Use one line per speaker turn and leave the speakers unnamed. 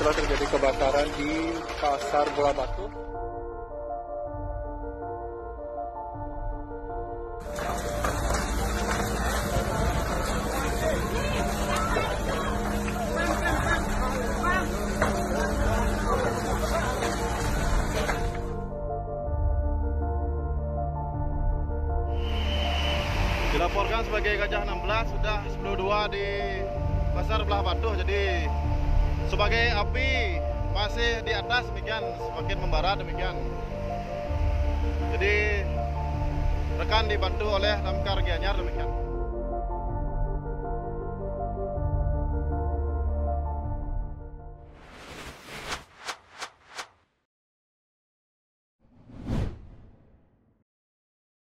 telah terjadi kebakaran di Pasar Bola Batu.
Dilaporkan sebagai Gajah 16 sudah 10.2 di Pasar Belah Batu. Jadi sebagai api masih di atas demikian, semakin membara demikian. Jadi rekan dibantu oleh damkar Gianyar demikian.